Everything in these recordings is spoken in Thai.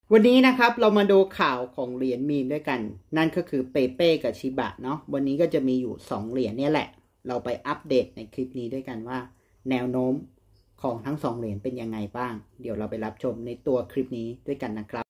วันนี้นะครับเรามาดูข่าวของเหรียญมีมด้วยกันนั่นก็คือเปเป้กับชิบะเนาะวันนี้ก็จะมีอยู่2เหรียญเนี่ยแหละเราไปอัปเดตในคลิปนี้ด้วยกันว่าแนวโน้มของทั้ง2เหรียญเป็นยังไงบ้างเดี๋ยวเราไปรับชมในตัวคลิปนี้ด้วยกันนะครับ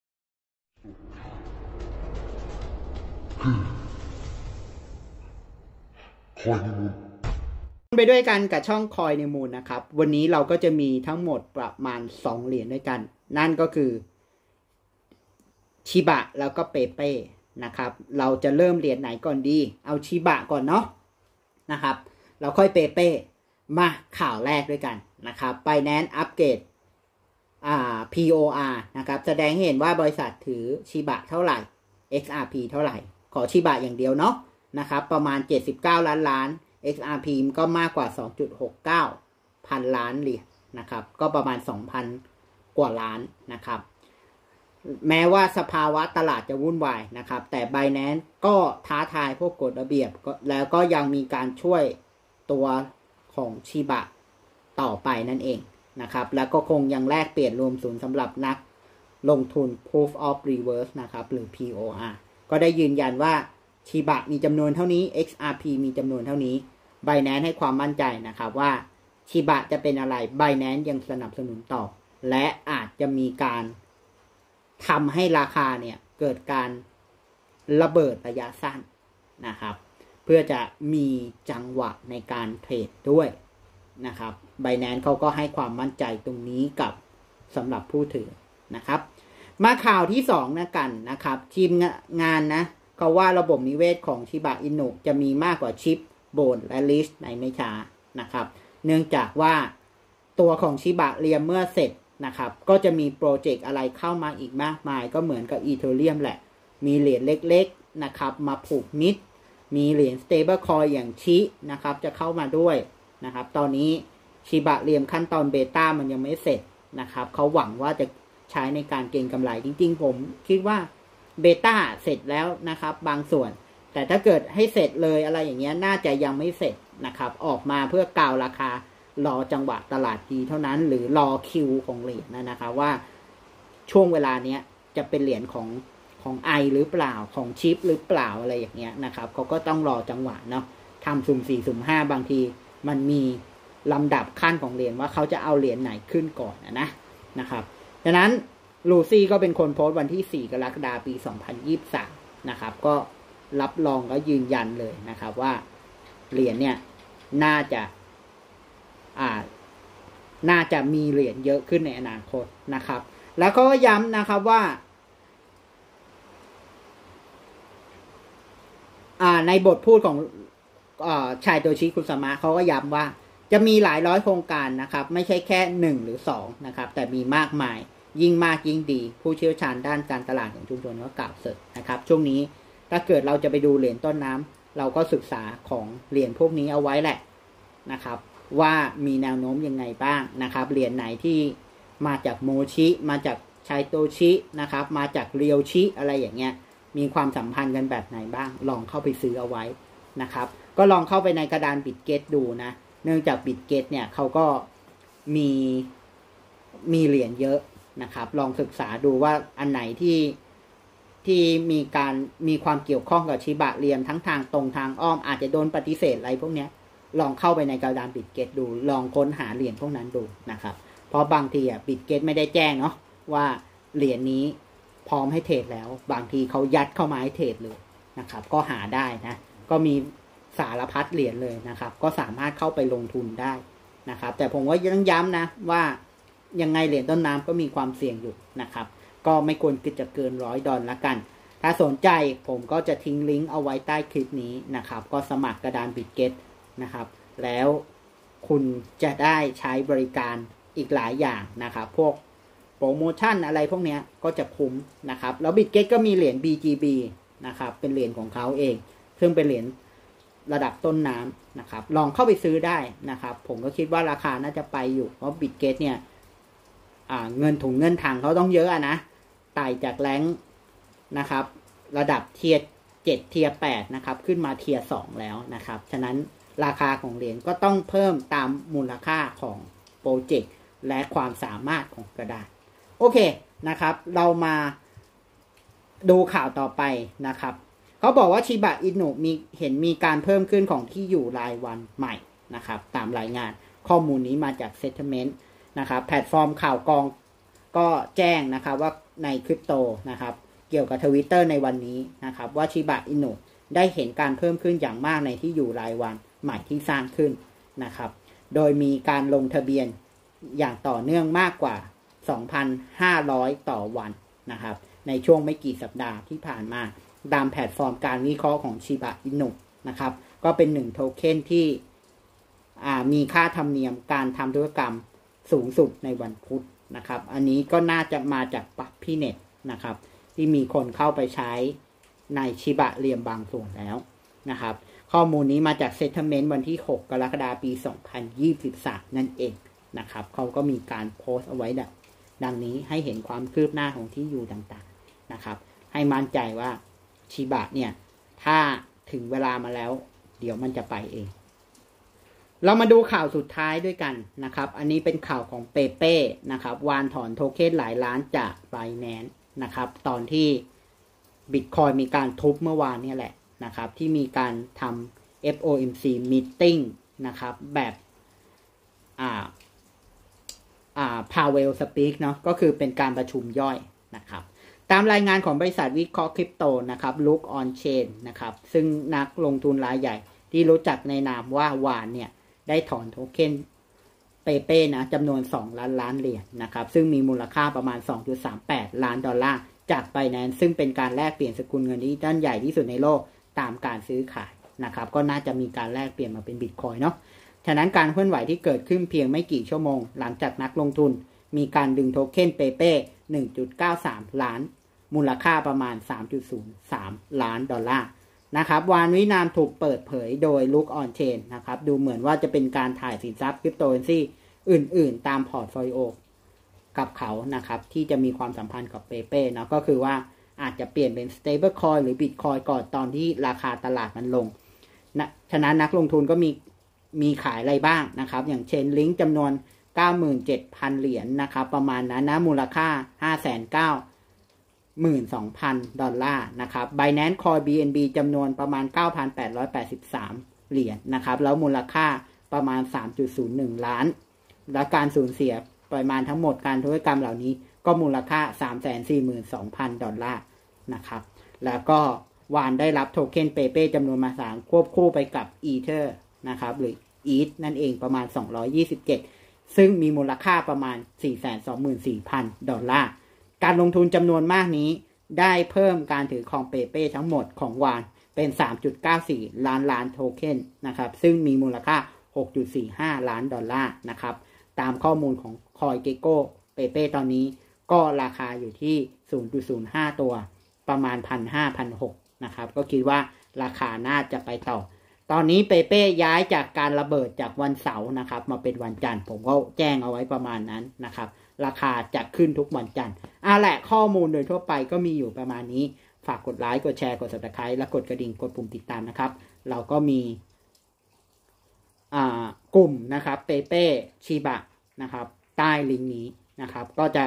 ไปด้วยกันกับช่องคอยในมูลนะครับวันนี้เราก็จะมีทั้งหมดประมาณ2เหรียญด้วยกันนั่นก็คือชิบะแล้วก็เปเป้นะครับเราจะเริ่มเหรียญไหนก่อนดีเอาชิบะก่อนเนาะนะครับเราค่อยเปเป้มาข่าวแรกด้วยกันนะครับ Binance อัปเกรดPOR นะครับแสดงให้เห็นว่าบริษัทถือชิบะเท่าไหร่ XRP เท่าไหร่ขอชิบะอย่างเดียวเนาะนะครับประมาณ79ล้าน XRP ก็มากกว่า 2.69 พันล้านเหรียญนะครับก็ประมาณ 2,000 กว่าล้านนะครับแม้ว่าสภาวะตลาดจะวุ่นวายนะครับแต่ Binance ก็ท้าทายพวกกฎระเบียบแล้วก็ยังมีการช่วยตัวของชิบะต่อไปนั่นเองนะครับแล้วก็คงยังแลกเปลี่ยนรวมศูนย์สำหรับนักลงทุน Proof of Reserve นะครับหรือ POR ก็ได้ยืนยันว่าชิบะมีจำนวนเท่านี้ XRP มีจำนวนเท่านี้ Binance ให้ความมั่นใจนะครับว่าชิบะจะเป็นอะไร Binance ยังสนับสนุนต่อและอาจจะมีการทำให้ราคาเนี่ยเกิดการระเบิดระยะสั้นนะครับเพื่อจะมีจังหวะในการเทรดด้วยนะครับ Binance เขาก็ให้ความมั่นใจตรงนี้กับสำหรับผู้ถือนะครับมาข่าวที่2นะกันนะครับทีมงานนะเขาว่าระบบนิเวศของชิบะอินุจะมีมากกว่าชิปโบนและลิชในไม่ช้านะครับเนื่องจากว่าตัวของชิบะเรียมเมื่อเสร็จนะครับก็จะมีโปรเจกต์อะไรเข้ามาอีกมากมายก็เหมือนกับอีเธอเรียมแหละมีเหรียญเล็กๆนะครับมาผูกมิดมีเหรียญ stable coin อย่างชินะครับจะเข้ามาด้วยนะครับตอนนี้ชิบะเรียมขั้นตอนเบต้ามันยังไม่เสร็จนะครับเขาหวังว่าจะใช้ในการเก็งกำไรจริงๆผมคิดว่าเบต้าเสร็จแล้วนะครับบางส่วนแต่ถ้าเกิดให้เสร็จเลยอะไรอย่างเงี้ยน่าจะยังไม่เสร็จนะครับออกมาเพื่อกาวราคารอจังหวะตลาดดีเท่านั้นหรือรอคิวของเหรียญนะคะว่าช่วงเวลาเนี้ยจะเป็นเหรียญของไอหรือเปล่าของชิปหรือเปล่าอะไรอย่างเงี้ยนะครับเขาก็ต้องรอจังหวะเนาะทำสุ่ม4สุ่ม5บางทีมันมีลำดับขั้นของเหรียญว่าเขาจะเอาเหรียญไหนขึ้นก่อนนะครับดังนั้นลูซี่ก็เป็นคนโพสต์วันที่4 กรกฎาคม ปี 2023นะครับก็รับรองและยืนยันเลยนะครับว่าเหรียญเนี่ยน่าจะมีเหรียญเยอะขึ้นในอนาคตนะครับแล้วก็ย้ำนะครับว่าในบทพูดของชายโตชิคุซามะเขาก็ย้ำว่าจะมีหลายร้อยโครงการนะครับไม่ใช่แค่1หรือ2นะครับแต่มีมากมายยิ่งมากยิ่งดีผู้เชี่ยวชาญด้านการตลาดของชุมชนก็กล่าวเสริมนะครับช่วงนี้ถ้าเกิดเราจะไปดูเหรียญต้นน้ำเราก็ศึกษาของเหรียญพวกนี้เอาไว้แหละนะครับว่ามีแนวโน้มยังไงบ้างนะครับเหรียญไหนที่มาจากโมชิมาจากชายโตชินะครับมาจากเรียวชิอะไรอย่างเงี้ยมีความสัมพันธ์กันแบบไหนบ้างลองเข้าไปซื้อเอาไว้นะครับก็ลองเข้าไปในกระดานบิตเกตดูนะเนื่องจากบิตเกตเนี่ยเขาก็มีเหรียญเยอะนะครับลองศึกษาดูว่าอันไหนที่มีความเกี่ยวข้องกับชิบะเรียมทั้งทางตรงทางอ้อมอาจจะโดนปฏิเสธอะไรพวกเนี้ยลองเข้าไปในกระดานบิตเกตดูลองค้นหาเหรียญพวกนั้นดูนะครับเพราะบางทีบิตเกตไม่ได้แจ้งเนาะว่าเหรียญนี้พร้อมให้เทรดแล้วบางทีเขายัดเข้ามาให้เทรดเลยนะครับก็หาได้นะก็มีสารพัดเหรียญเลยนะครับก็สามารถเข้าไปลงทุนได้นะครับแต่ผมว่ายังย้ำนะว่ายังไงเหรียญต้นน้ำก็มีความเสี่ยงอยู่นะครับก็ไม่ควรจะเกิน$100ละกันถ้าสนใจผมก็จะทิ้งลิงก์เอาไว้ใต้คลิปนี้นะครับก็สมัครกระดานบิตเกตนะครับแล้วคุณจะได้ใช้บริการอีกหลายอย่างนะครับพวกโปรโมชั่นอะไรพวกนี้ก็จะคุ้มนะครับแล้วบิตเกตก็มีเหรียญ BGB นะครับเป็นเหรียญของเขาเองซึ่งเป็นเหรียญระดับต้นน้ำนะครับลองเข้าไปซื้อได้นะครับผมก็คิดว่าราคาน่าจะไปอยู่เพราะบิตเกตเนี่ยเงินถุงเงินถังเขาต้องเยอะนะไต่จากแรงนะครับระดับเทียร์7เทียร์8นะครับขึ้นมาเทียร์2แล้วนะครับฉะนั้นราคาของเหรียญก็ต้องเพิ่มตามมูลค่าของโปรเจกต์และความสามารถของกระดาษโอเคนะครับเรามาดูข่าวต่อไปนะครับเขาบอกว่าชิบะอินุมีการเพิ่มขึ้นของที่อยู่รายวันใหม่นะครับตามรายงานข้อมูลนี้มาจาก Settlement นะครับแพลตฟอร์มข่าวกองก็แจ้งนะครับว่าในคริปโตนะครับเกี่ยวกับ Twitter ในวันนี้นะครับว่าชิบะอินุได้เห็นการเพิ่มขึ้นอย่างมากในที่อยู่รายวันใหม่ที่สร้างขึ้นนะครับโดยมีการลงทะเบียนอย่างต่อเนื่องมากกว่า 2,500 ต่อวันนะครับในช่วงไม่กี่สัปดาห์ที่ผ่านมาตามแพลตฟอร์มการวิเคราะห์ของชิบะอินุนะครับก็เป็น1โทเค็นที่มีค่าธรรมเนียมการทำธุรกรรมสูงสุดในวันพุธนะครับอันนี้ก็น่าจะมาจากพี่เน็ตนะครับที่มีคนเข้าไปใช้ในชิบะเรียมบางส่วนแล้วนะครับข้อมูลนี้มาจาก Settlement วันที่6 กรกฎาคม ปี 2023 นั่นเองนะครับเขาก็มีการโพสต์เอาไว้ดังนี้ให้เห็นความคืบหน้าของที่อยู่ต่างๆนะครับให้มั่นใจว่าชิบะเนี่ยถ้าถึงเวลามาแล้วเดี๋ยวมันจะไปเองเรามาดูข่าวสุดท้ายด้วยกันนะครับอันนี้เป็นข่าวของเปเป้นะครับวานถอนโทเค็นหลายล้านจาก Binance นะครับตอนที่ Bitcoin มีการทุบเมื่อวานนี่แหละนะครับที่มีการทำ FOMC meeting นะครับแบบPowell speak เนาะก็คือเป็นการประชุมย่อยนะครับตามรายงานของบริษัทวิเคราะห์คริปโตนะครับ Look on Chain นะครับซึ่งนักลงทุนรายใหญ่ที่รู้จักในนามว่าวานเนี่ยได้ถอนโทเค็นเปเป้นะจำนวน2 ล้านเหรียญนะครับซึ่งมีมูลค่าประมาณ 2.38 ล้านดอลลาร์จาก Binance ซึ่งเป็นการแลกเปลี่ยนสกุลเงินดิจิตอลใหญ่ที่สุดในโลกตามการซื้อขายนะครับก็น่าจะมีการแลกเปลี่ยนมาเป็น Bitcoin เนาะฉะนั้นการเคลื่อนไหวที่เกิดขึ้นเพียงไม่กี่ชั่วโมงหลังจากนักลงทุนมีการดึงโทเค็นเปเป้ 1.93 ล้านมูลค่าประมาณ 3.03 ล้านดอลลาร์นะครับวานวินามถูกเปิดเผยโดย Look on Chain นะครับดูเหมือนว่าจะเป็นการถ่ายสินทรัพย์คริปโตเคอเรนซีอื่นๆตามพอร์ตโฟลิโอกับเขานะครับที่จะมีความสัมพันธ์กับเปเป้นะก็คือว่าอาจจะเปลี่ยนเป็น stable coin หรือ Bitcoin ก่อนตอนที่ราคาตลาดมันลงนะฉะนั้นนักลงทุนก็มีขายอะไรบ้างนะครับอย่างเช่นลิงก์จำนวน 97,000 เหรียญนะครับประมาณนั้นนะมูลค่า 592,000 ดอลลาร์นะครับ Binance Coin BNB จำนวนประมาณ 9,883 เหรียญนะครับแล้วมูลค่าประมาณ 3.01 ล้านและการสูญเสียปริมาณทั้งหมดการธุรกรรมเหล่านี้ก็มูลค่า 342,000 ดอลลาร์นะครับแล้วก็วานได้รับโทเค็นเปเป้จำนวนมหาศาลควบคู่ไปกับ Ether นะครับหรือ ETH นั่นเองประมาณ227ซึ่งมีมูลค่าประมาณ 424,000 ดอลลาร์การลงทุนจำนวนมากนี้ได้เพิ่มการถือครองเปเป้ทั้งหมดของวานเป็น 3.94 ล้านโทเค็นนะครับซึ่งมีมูลค่า 6.45 ล้านดอลลาร์นะครับตามข้อมูลของ CoinGecko เปเป้ตอนนี้ก็ราคาอยู่ที่ 0.05 ตัวประมาณ 1,500-1,600 นะครับก็คิดว่าราคาน่าจะไปต่อตอนนี้เปเป้ย้ายจากการระเบิดจากวันเสาร์นะครับมาเป็นวันจันทร์ผมก็แจ้งเอาไว้ประมาณนั้นนะครับราคาจะขึ้นทุกวันจันทร์แหละข้อมูลโดยทั่วไปก็มีอยู่ประมาณนี้ฝากกดไลค์กดแชร์กด Subscribe และกดกระดิ่งกดปุ่มติดตามนะครับเราก็มีกลุ่มนะครับเปเป้ชิบะนะครับใต้ลิงก์นี้นะครับก็จะ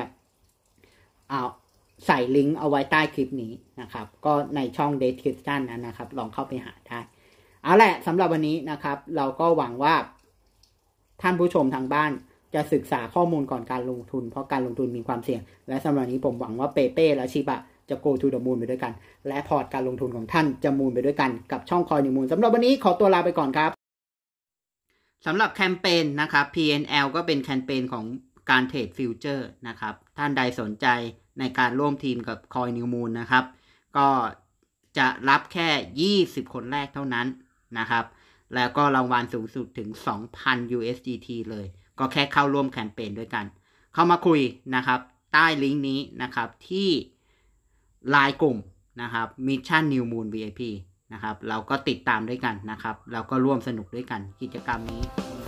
ใส่ลิงก์เอาไว้ใต้คลิปนี้นะครับก็ในช่อง description นั้นนะครับลองเข้าไปหาได้เอาแหละสำหรับวันนี้นะครับเราก็หวังว่าท่านผู้ชมทางบ้านจะศึกษาข้อมูลก่อนการลงทุนเพราะการลงทุนมีความเสี่ยงและสำหรับนี้ผมหวังว่าเปเป้และชิบะจะ go to the moon ไปด้วยกันและพอร์ตการลงทุนของท่านจะมูนไปด้วยกันกับช่องคอยนิวมูนสำหรับวันนี้ขอตัวลาไปก่อนครับสำหรับแคมเปญนะครับ PNL ก็เป็นแคมเปญของการเทรดฟิวเจอร์นะครับท่านใดสนใจในการร่วมทีมกับคอยนิวมูนนะครับก็จะรับแค่20คนแรกเท่านั้นนะครับแล้วก็รางวัลสูงสุดถึง 2,000 USDT เลยก็แค่เข้าร่วมแคมเปญด้วยกันเข้ามาคุยนะครับใต้ลิงก์นี้นะครับที่ไลน์กลุ่มนะครับ Mission New Moon VIP นะครับเราก็ติดตามด้วยกันนะครับเราก็ร่วมสนุกด้วยกันกิจกรรมนี้